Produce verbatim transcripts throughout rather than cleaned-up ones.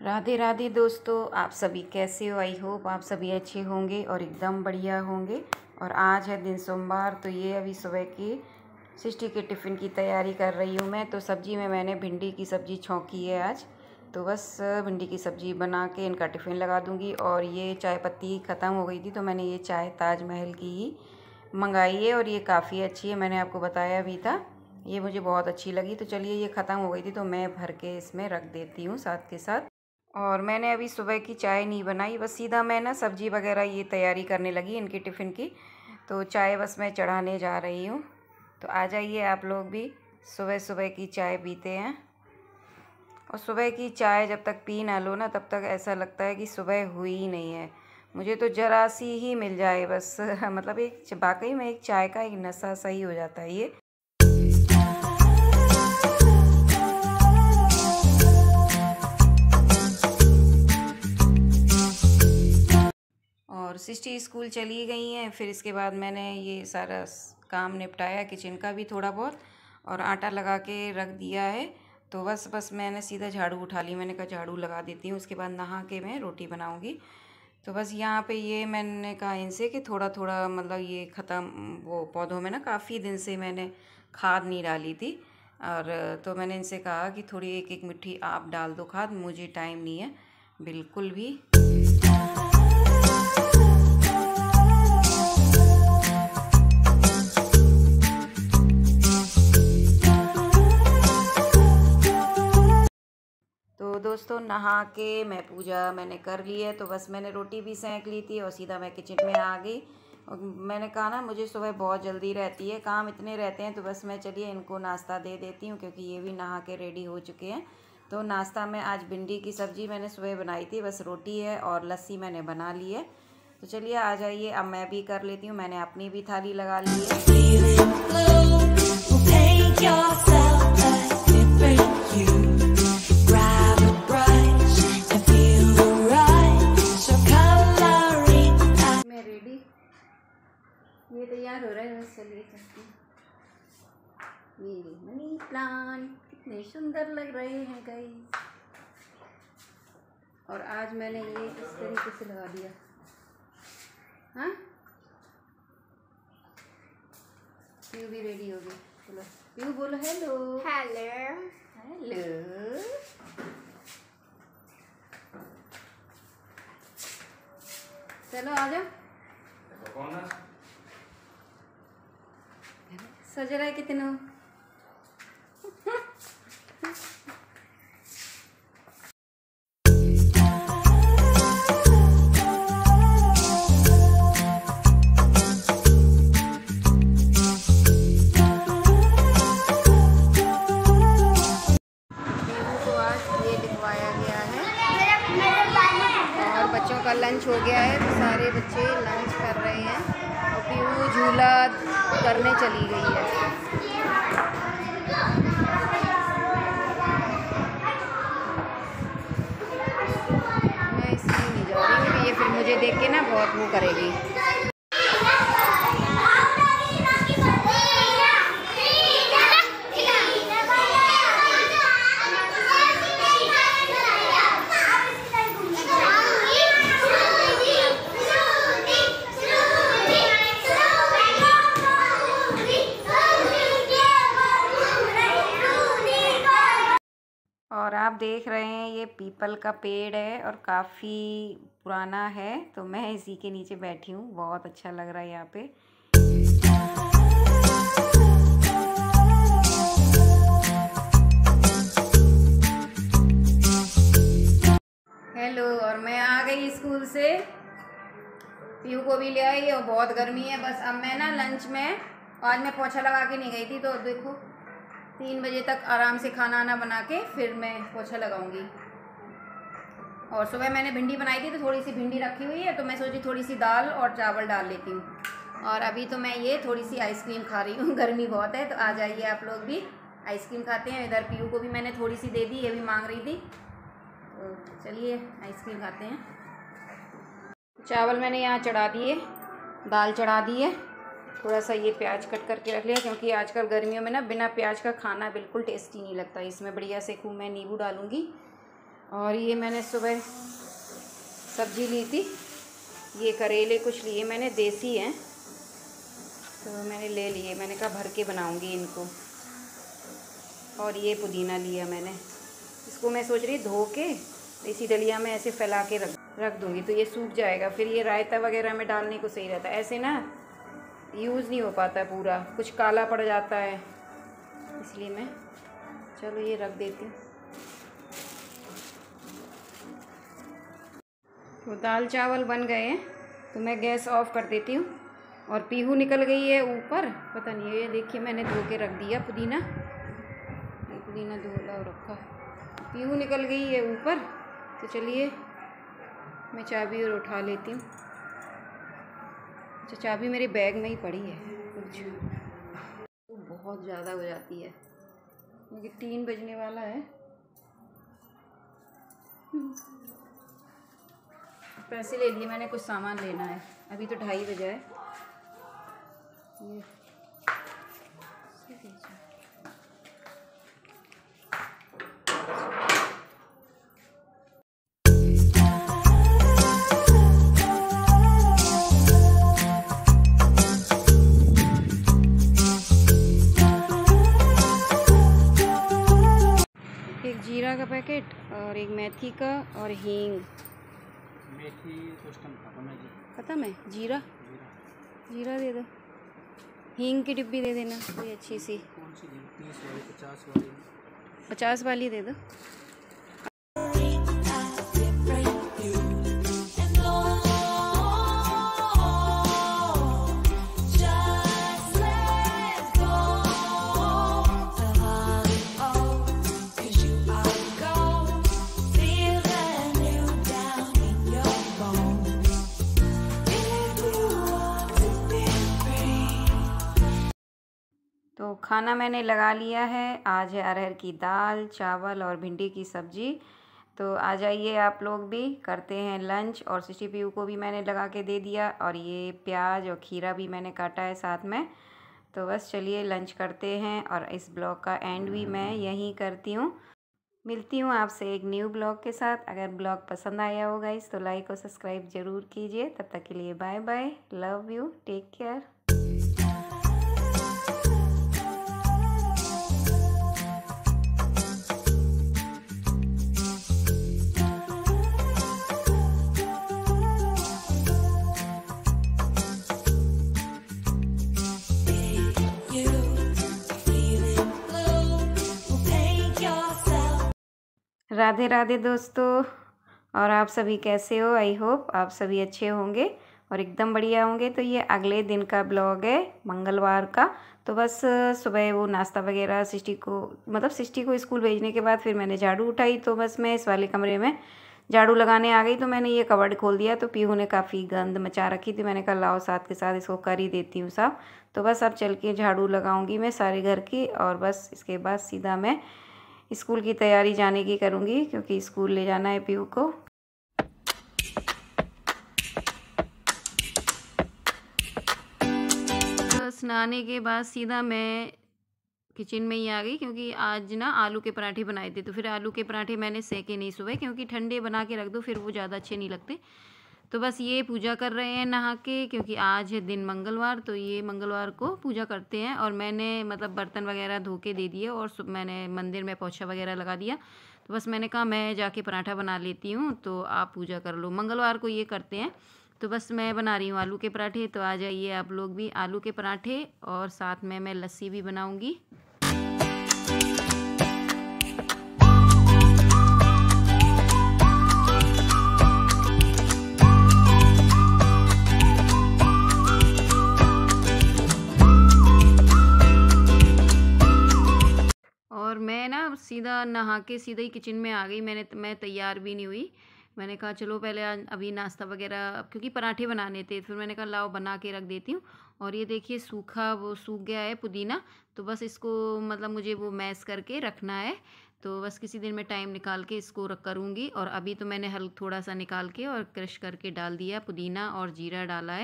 राधे राधे दोस्तों, आप सभी कैसे हो। आई होप आप सभी अच्छे होंगे और एकदम बढ़िया होंगे। और आज है दिन सोमवार, तो ये अभी सुबह की सिस्टी के टिफ़िन की तैयारी कर रही हूँ मैं। तो सब्ज़ी में मैंने भिंडी की सब्ज़ी छौंकी है आज, तो बस भिंडी की सब्ज़ी बना के इनका टिफ़िन लगा दूँगी। और ये चाय पत्ती ख़त्म हो गई थी, तो मैंने ये चाय ताजमहल की ही मंगाई है और ये काफ़ी अच्छी है, मैंने आपको बताया भी था। ये मुझे बहुत अच्छी लगी, तो चलिए ये ख़त्म हो गई थी तो मैं भर के इसमें रख देती हूँ साथ के साथ। और मैंने अभी सुबह की चाय नहीं बनाई, बस सीधा मैं ना सब्ज़ी वगैरह ये तैयारी करने लगी इनकी टिफ़िन की। तो चाय बस मैं चढ़ाने जा रही हूँ। तो आ जाइए आप लोग भी, सुबह सुबह की चाय पीते हैं। और सुबह की चाय जब तक पी ना लो ना, तब तक ऐसा लगता है कि सुबह हुई ही नहीं है। मुझे तो ज़रा सी ही मिल जाए बस मतलब एक वाकई में एक चाय का एक नशा सही हो जाता है ये। और सिस्टी स्कूल चली गई हैं। फिर इसके बाद मैंने ये सारा काम निपटाया, किचन का भी थोड़ा बहुत, और आटा लगा के रख दिया है। तो बस बस मैंने सीधा झाड़ू उठा ली, मैंने कहा झाड़ू लगा देती हूँ, उसके बाद नहा के मैं रोटी बनाऊँगी। तो बस यहाँ पे ये मैंने कहा इनसे कि थोड़ा थोड़ा मतलब ये ख़त्म, वो पौधों में ना काफ़ी दिन से मैंने खाद नहीं डाली थी। और तो मैंने इनसे कहा कि थोड़ी एक एक मुट्ठी आप डाल दो खाद, मुझे टाइम नहीं है बिल्कुल भी। तो दोस्तों नहा के मैं पूजा मैंने कर ली है, तो बस मैंने रोटी भी सेंक ली थी और सीधा मैं किचन में आ गई। और मैंने कहा ना मुझे सुबह बहुत जल्दी रहती है, काम इतने रहते हैं, तो बस मैं चलिए इनको नाश्ता दे देती हूँ क्योंकि ये भी नहा के रेडी हो चुके हैं। तो नाश्ता में आज भिंडी की सब्ज़ी मैंने सुबह बनाई थी, बस रोटी है और लस्सी मैंने बना ली है। तो चलिए आ जाइए, अब मैं भी कर लेती हूँ। मैंने अपनी भी थाली लगा ली है। ये तैयार हो रहा है, बस चलिए चलते हैं। मेरे मनी प्लांट कितने सुंदर लग रहे हैं गाइस। और आज मैंने ये इस तरीके से लगा दिया। हाँ, पीयू भी रेडी हो गई। चलो पीयू बोलो हेलो। Hello hello. चलो आ जाओ। सज रहा है कितनों। बच्चों का लंच हो गया है, तो सारे बच्चे लंच कर रहे हैं और पीयू झूला करने चली गई है। मैं इसलिए नहीं जा रही क्योंकि ये फिर मुझे देख के ना बहुत वो करेगी। और आप देख रहे हैं ये पीपल का पेड़ है और काफ़ी पुराना है, तो मैं इसी के नीचे बैठी हूँ। बहुत अच्छा लग रहा है यहाँ पे। हेलो, और मैं आ गई स्कूल से, पीयू को भी ले आई और बहुत गर्मी है। बस अब मैं ना लंच में, आज मैं पोछा लगा के नहीं गई थी, तो देखो तीन बजे तक आराम से खाना आना बना के फिर मैं पोछा लगाऊंगी। और सुबह मैंने भिंडी बनाई थी, तो थोड़ी सी भिंडी रखी हुई है, तो मैं सोची थोड़ी सी दाल और चावल डाल लेती हूँ। और अभी तो मैं ये थोड़ी सी आइसक्रीम खा रही हूँ, गर्मी बहुत है। तो आ जाइए आप लोग भी आइसक्रीम खाते हैं। इधर पीयू को भी मैंने थोड़ी सी दे दी, ये भी मांग रही थी, तो चलिए आइसक्रीम खाते हैं। चावल मैंने यहाँ चढ़ा दिए, दाल चढ़ा दी है। थोड़ा सा ये प्याज कट करके रख लिया, क्योंकि आजकल गर्मियों में ना बिना प्याज का खाना बिल्कुल टेस्टी नहीं लगता। इसमें बढ़िया से खूब मैं नींबू डालूँगी और ये मैंने सुबह सब्जी ली थी, ये करेले कुछ लिए मैंने, देसी हैं तो मैंने ले लिए। मैंने कहा भर के बनाऊंगी इनको। और ये पुदीना लिया मैंने, इसको मैं सोच रही धो के इसी डलिया में ऐसे फैला के रख रख दूँगी तो ये सूख जाएगा। फिर ये रायता वगैरह में डालने को सही रहता है, ऐसे ना यूज़ नहीं हो पाता पूरा, कुछ काला पड़ जाता है, इसलिए मैं चलो ये रख देती हूँ। तो दाल चावल बन गए हैं तो मैं गैस ऑफ कर देती हूँ। और पीहू निकल गई है ऊपर, पता नहीं, ये देखिए मैंने धो के रख दिया पुदीना, ये पुदीना धोला रखा, पीहू निकल गई है ऊपर। तो चलिए मैं चाबी और उठा लेती हूँ। अच्छा, चाबी मेरे बैग में ही पड़ी है कुछ, तो बहुत ज़्यादा हो जाती है क्योंकि तीन बजने वाला है। पैसे ले लिए मैंने, कुछ सामान लेना है, अभी तो ढाई बजे है। ये एक जीरा का पैकेट और एक मेथी का और हींग। मेथी तो इस टाइम खत्म है जी। खत्म है? जीरा जीरा दे दो, हींग की डिब्बी दे देना कोई अच्छी सी। कौन सी? तीस वाली, पचास वाली? पचास वाली दे दो। तो खाना मैंने लगा लिया है। आज है अरहर की दाल, चावल और भिंडी की सब्जी। तो आ जाइए आप लोग भी, करते हैं लंच। और सिस्टी पीयू को भी मैंने लगा के दे दिया, और ये प्याज और खीरा भी मैंने काटा है साथ में। तो बस चलिए लंच करते हैं, और इस ब्लॉग का एंड भी मैं यहीं करती हूँ। मिलती हूँ आपसे एक न्यू ब्लॉग के साथ। अगर ब्लॉग पसंद आया हो गाइस तो लाइक और सब्सक्राइब ज़रूर कीजिए। तब तक के लिए bye bye, love you, take care. Radhe Radhe दोस्तों, और आप सभी कैसे हो? आई होप आप सभी अच्छे होंगे और एकदम बढ़िया होंगे। तो ये अगले दिन का ब्लॉग है, मंगलवार का। तो बस सुबह वो नाश्ता वगैरह सिस्टी को, मतलब सिस्टी को स्कूल भेजने के बाद फिर मैंने झाड़ू उठाई। तो बस मैं इस वाले कमरे में झाड़ू लगाने आ गई। तो मैंने ये कवर्ड खोल दिया, तो पीहू ने काफ़ी गंद मचा रखी थी। मैंने कहा लाओ साथ के साथ इसको कर ही देती हूँ साफ। तो बस अब चल के झाड़ू लगाऊंगी मैं सारे घर की, और बस इसके बाद सीधा मैं स्कूल की तैयारी जाने की करूँगी, क्योंकि स्कूल ले जाना है पीहू को। बस नहाने के बाद सीधा मैं किचन में ही आ गई, क्योंकि आज ना आलू के पराठे बनाए थे। तो फिर आलू के पराठे मैंने सेके नहीं सुबह, क्योंकि ठंडे बना के रख दो फिर वो ज़्यादा अच्छे नहीं लगते। तो बस ये पूजा कर रहे हैं नहा के, क्योंकि आज है दिन मंगलवार। तो ये मंगलवार को पूजा करते हैं। और मैंने मतलब बर्तन वगैरह धो के दे दिए, और मैंने मंदिर में पोछा वगैरह लगा दिया। तो बस मैंने कहा मैं जाके पराठा बना लेती हूँ, तो आप पूजा कर लो। मंगलवार को ये करते हैं। तो बस मैं बना रही हूँ आलू के पराठे। तो आ जाइए आप लोग भी, आलू के पराठे, और साथ में मैं लस्सी भी बनाऊँगी। और मैं ना सीधा नहा के सीधा ही किचन में आ गई। मैंने मैं तैयार भी नहीं हुई। मैंने कहा चलो पहले अभी नाश्ता वगैरह, क्योंकि पराठे बनाने थे। फिर मैंने कहा लाओ बना के रख देती हूँ। और ये देखिए सूखा वो सूख गया है पुदीना। तो बस इसको मतलब मुझे वो मैश करके रखना है। तो बस किसी दिन में टाइम निकाल के इसको रख करूँगी। और अभी तो मैंने हल थोड़ा सा निकाल के और क्रश करके डाल दिया पुदीना, और जीरा डाला है।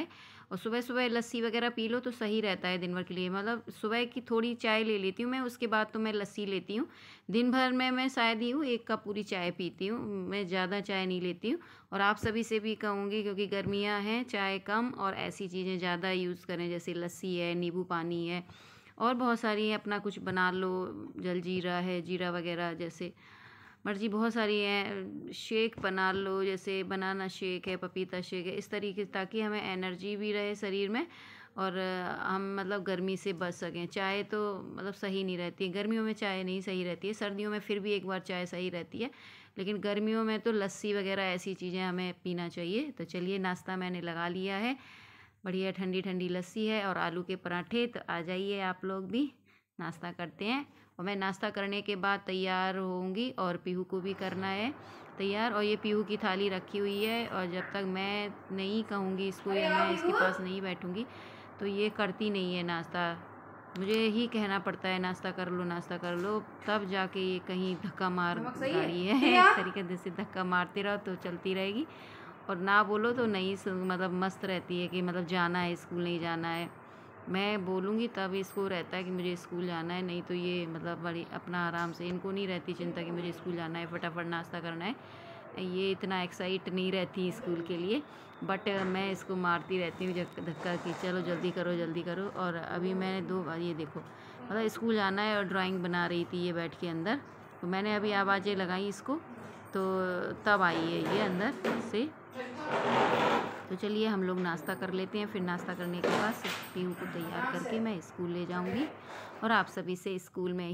और सुबह सुबह लस्सी वगैरह पी लो तो सही रहता है दिन भर के लिए। मतलब सुबह की थोड़ी चाय ले लेती हूँ मैं, उसके बाद तो मैं लस्सी लेती हूँ। दिन भर में मैं शायद ही हूँ एक कप पूरी चाय पीती हूँ, मैं ज़्यादा चाय नहीं लेती हूँ। और आप सभी से भी कहूँगी, क्योंकि गर्मियाँ हैं, चाय कम और ऐसी चीज़ें ज़्यादा यूज़ करें, जैसे लस्सी है, नींबू पानी है और बहुत सारी है। अपना कुछ बना लो, जलजीरा है, जीरा वगैरह, जैसे मर्जी बहुत सारी है। शेक बना लो, जैसे बनाना शेक है, पपीता शेक है, इस तरीके, ताकि हमें एनर्जी भी रहे शरीर में और हम मतलब गर्मी से बच सकें। चाय तो मतलब सही नहीं रहती है, गर्मियों में चाय नहीं सही रहती है, सर्दियों में फिर भी एक बार चाय सही रहती है, लेकिन गर्मियों में तो लस्सी वगैरह ऐसी चीज़ें हमें पीना चाहिए। तो चलिए, नाश्ता मैंने लगा लिया है, बढ़िया ठंडी ठंडी लस्सी है और आलू के पराठे। तो आ जाइए आप लोग भी, नाश्ता करते हैं। और मैं नाश्ता करने के बाद तैयार होंगी और पीहू को भी करना है तैयार। और ये पीहू की थाली रखी हुई है, और जब तक मैं नहीं कहूँगी इसको या मैं इसके पास नहीं बैठूँगी तो ये करती नहीं है नाश्ता। मुझे ही कहना पड़ता है नाश्ता कर लो, नाश्ता कर लो, तब जाके ये कहीं धक्का मार गाड़ी है। एक तरीके से धक्का मारते रहो तो चलती रहेगी, और ना बोलो तो नहीं, मतलब मस्त रहती है कि मतलब जाना है, स्कूल नहीं जाना है। मैं बोलूँगी तब इसको रहता है कि मुझे स्कूल जाना है, नहीं तो ये मतलब बड़ी अपना आराम से, इनको नहीं रहती चिंता कि मुझे स्कूल जाना है, फटाफट नाश्ता करना है। ये इतना एक्साइट नहीं रहती स्कूल के लिए, बट मैं इसको मारती रहती हूँ धक्का कि चलो जल्दी करो जल्दी करो। और अभी मैंने दो बार, ये देखो, मतलब स्कूल जाना है और ड्राइंग बना रही थी ये बैठ के अंदर, तो मैंने अभी आवाज़ें लगाई इसको, तो तब आई है ये अंदर से। तो चलिए हम लोग नाश्ता कर लेते हैं, फिर नाश्ता करने के बाद पीहू को तैयार करके मैं स्कूल ले जाऊंगी और आप सभी से स्कूल में ही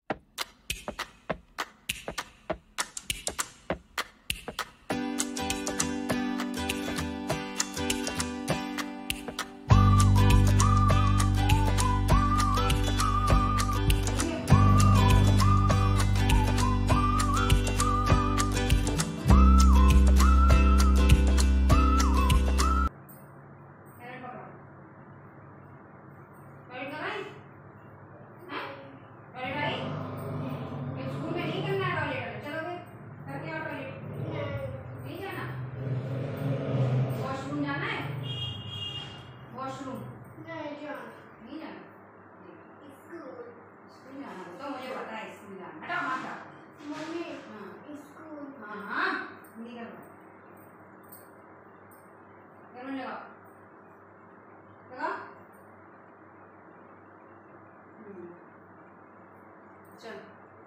चल।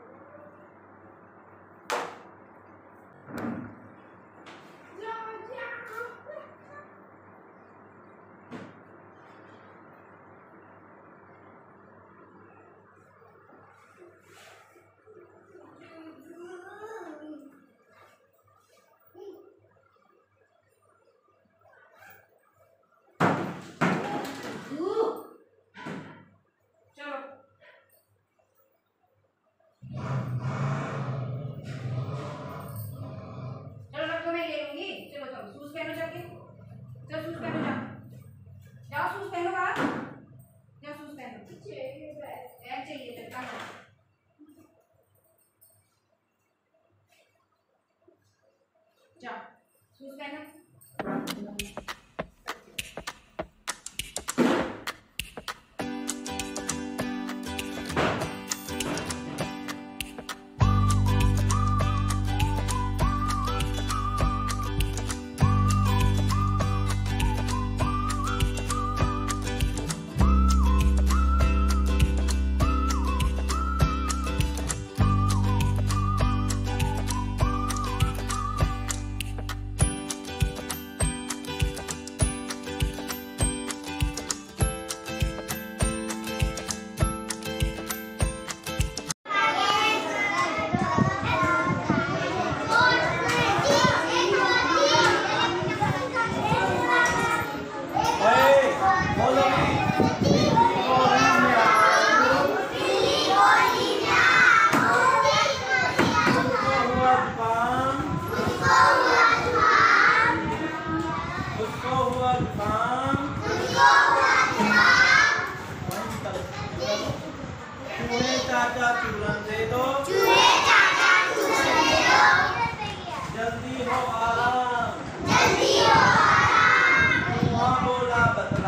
जा शूज पहनो। चाचा चूरन दे दो, जल्दी हो आराम, जल्दी हो आराम, मुँह बोला बतला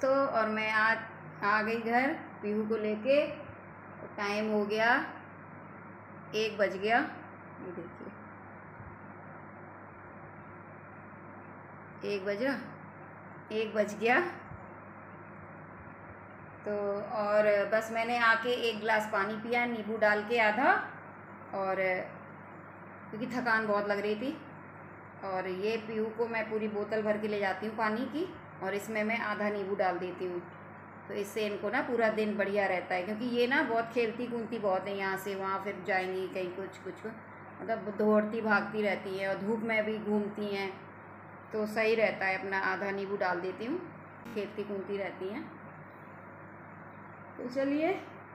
दोस्तों, और मैं आज आ गई घर पीहू को लेके। टाइम हो गया, एक बज गया। ये देखिए एक बज रहा एक बज गया तो और बस मैंने आके एक गिलास पानी पिया नींबू डाल के आधा, और क्योंकि थकान बहुत लग रही थी। और ये पीहू को मैं पूरी बोतल भर के ले जाती हूँ पानी की, और इसमें मैं आधा नींबू डाल देती हूँ। तो इससे इनको ना पूरा दिन बढ़िया रहता है, क्योंकि ये ना बहुत खेलती कूदती बहुत है, यहाँ से वहाँ फिर जाएंगी कहीं कुछ कुछ मतलब दौड़ती भागती रहती है, और धूप में भी घूमती हैं। तो सही रहता है, अपना आधा नींबू डाल देती हूँ, खेलती कूदती रहती हैं। तो चलिए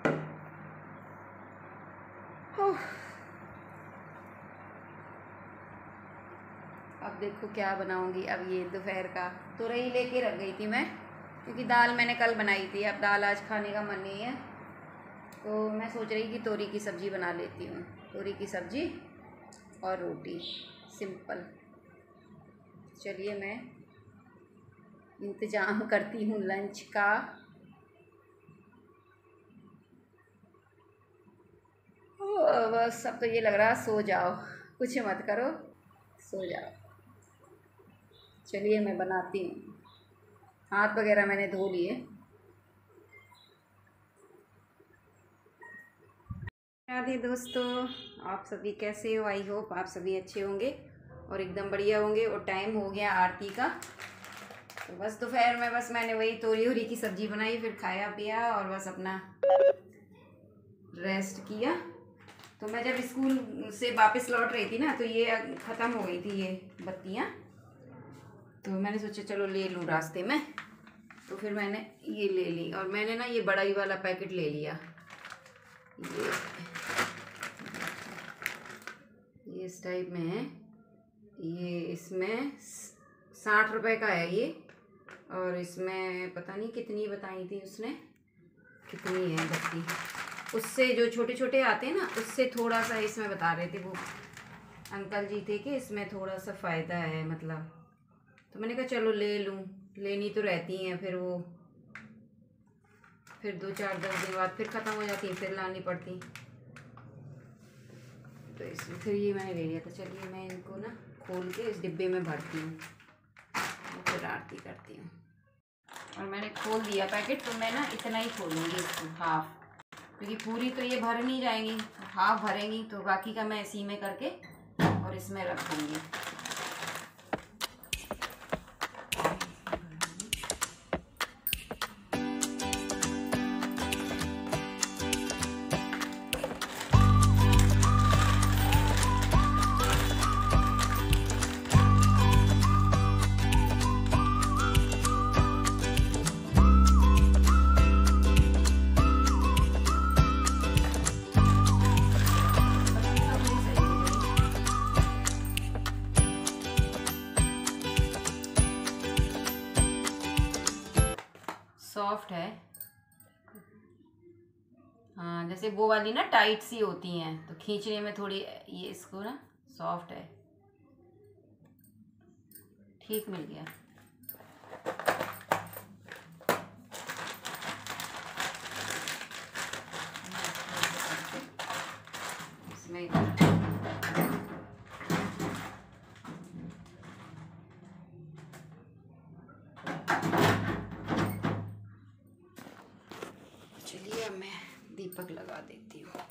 अब देखो क्या बनाऊंगी। अब ये दोपहर का तुरई लेके रख गई थी मैं, क्योंकि दाल मैंने कल बनाई थी। अब दाल आज खाने का मन नहीं है, तो मैं सोच रही कि तोरी की सब्ज़ी बना लेती हूँ। तोरी की सब्ज़ी और रोटी, सिंपल। चलिए मैं इंतज़ाम करती हूँ लंच का। बस अब तो ये लग रहा सो जाओ, कुछ मत करो, सो जाओ। चलिए मैं बनाती हूँ। हाथ वगैरह मैंने धो लिए। राधे दोस्तों, आप सभी कैसे हो? आई होप आप सभी अच्छे होंगे और एकदम बढ़िया होंगे। और टाइम हो गया आरती का, तो बस दोपहर में बस मैंने वही तोरी वोरी की सब्ज़ी बनाई, फिर खाया पिया और बस अपना रेस्ट किया। तो मैं जब स्कूल से वापस लौट रही थी ना, तो ये ख़त्म हो गई थी ये बत्तियाँ। तो मैंने सोचा चलो ले लूँ रास्ते में, तो फिर मैंने ये ले ली। और मैंने ना ये बड़ा ही वाला पैकेट ले लिया। ये ये इस टाइप में है। ये इसमें साठ रुपए का है ये, और इसमें पता नहीं कितनी बताई थी उसने, कितनी है बत्ती। उससे जो छोटे छोटे आते हैं ना, उससे थोड़ा सा इसमें बता रहे थे वो अंकल जी थे कि इसमें थोड़ा सा फ़ायदा है मतलब। तो मैंने कहा चलो ले लूँ, लेनी तो रहती हैं, फिर वो फिर दो चार दस दिन बाद फिर ख़त्म हो जाती, फिर लानी पड़ती। तो इसमें फिर ये मैंने ले लिया। तो चलिए मैं इनको ना खोल के इस डिब्बे में भरती हूँ और फिर आरती करती हूँ। और मैंने खोल दिया पैकेट, तो मैं ना इतना ही खोलूँगी इसको, हाफ, क्योंकि पूरी तो ये भर नहीं जाएंगी, हाफ भरेंगी। तो बाकी का मैं इसी में करके और इसमें रख दूँगी। सॉफ्ट है, हाँ, जैसे वो वाली ना टाइट सी होती हैं, तो खींचने में थोड़ी ये इसको ना सॉफ्ट है, ठीक मिल गया। इसमें चलिए अब मैं दीपक लगा देती हूँ।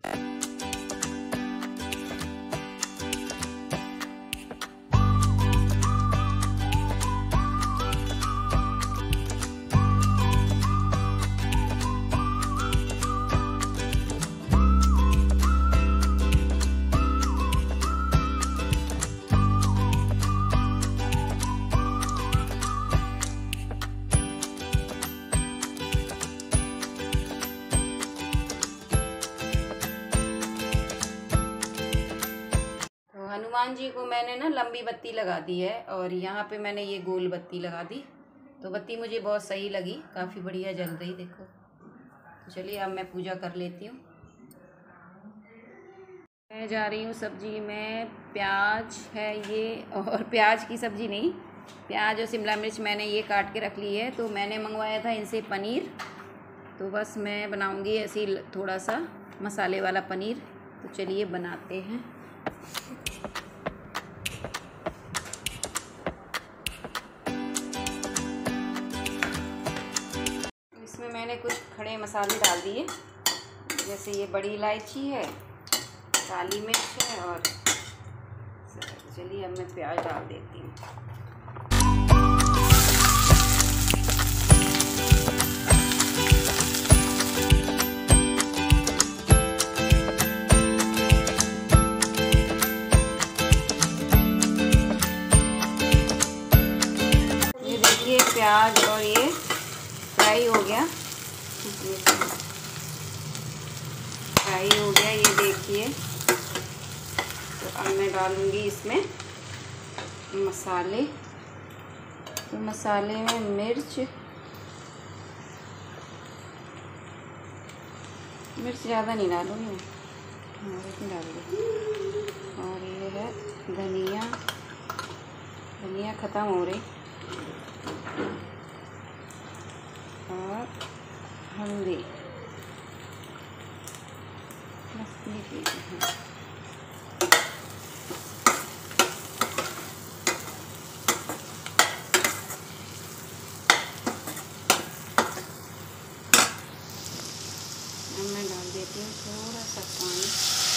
हनुमान जी को मैंने ना लंबी बत्ती लगा दी है, और यहाँ पे मैंने ये गोल बत्ती लगा दी। तो बत्ती मुझे बहुत सही लगी, काफ़ी बढ़िया जल रही, देखो। तो चलिए अब मैं पूजा कर लेती हूँ। मैं जा रही हूँ सब्जी में, प्याज है ये, और प्याज की सब्जी नहीं, प्याज और शिमला मिर्च मैंने ये काट के रख ली है। तो मैंने मंगवाया था इनसे पनीर, तो बस मैं बनाऊंगी ऐसी थोड़ा सा मसाले वाला पनीर। तो चलिए बनाते हैं। इसमें मैंने कुछ खड़े मसाले डाल दिए, जैसे ये बड़ी इलायची है, काली मिर्च है, और चलिए अब मैं प्याज डाल देती हूँ। ये देखिए प्याज और ये फ्राई हो गया, फ्राई हो गया ये देखिए। तो अब मैं डालूंगी इसमें मसाले। तो मसाले में मिर्च मिर्च ज़्यादा नहीं डालूंगी मैं, इतनी डाल दूँ। और ये है धनिया, धनिया ख़त्म हो रही, और हल्दी बस ये चीज़ें हैं। अब मैं डाल देती हूँ थोड़ा सा पानी।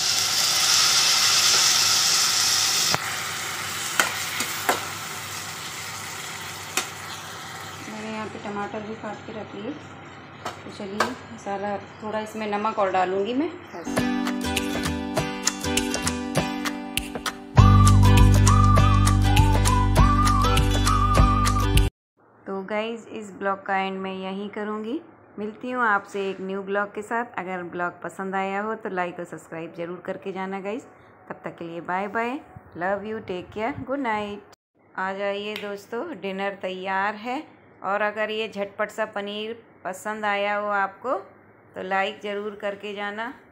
मैंने यहाँ पे टमाटर भी काट के रख लिए। तो चलिए मसाला, थोड़ा इसमें नमक और डालूंगी मैं बस। तो गाइज़ इस ब्लॉग का एंड मैं यहीं करूँगी। मिलती हूँ आपसे एक न्यू ब्लॉग के साथ। अगर ब्लॉग पसंद आया हो तो लाइक और सब्सक्राइब ज़रूर करके जाना गाइज़। तब तक के लिए bye bye, love you, take care, good night. आ जाइए दोस्तों, डिनर तैयार है। और अगर ये झटपट सा पनीर पसंद आया हो आपको तो लाइक ज़रूर करके जाना।